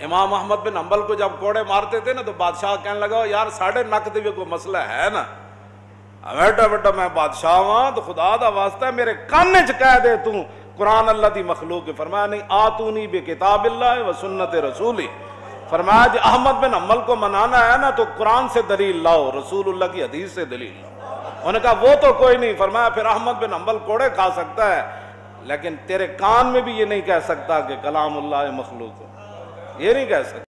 इमाम अहमद बिन हंबल को जब कोड़े मारते थे ना तो बादशाह कहने लगा यार साढ़े नक दे कोई मसला है ना, बेटा बेटा मैं बादशाह वहां तो खुदा दा वास्ता है मेरे काने च कह दे तू कुरान अल्लाह दी मखलूक है। फरमाया नहीं, आतूनी बे किताबिल्लाह व सुन्नत रसूली। फरमाया जी अहमद बिन हंबल को मनाना है ना तो कुरान से दलील लाओ, रसूलुल्लाह की हदीस से दलील लाओ। उन्होंने कहा वो तो कोई नहीं। फरमाया फिर अहमद बिन हंबल कोड़े खा सकता है लेकिन तेरे कान में भी ये नहीं कह सकता कि कलामुल्लाह मखलूक हो, ये नहीं कह सकता।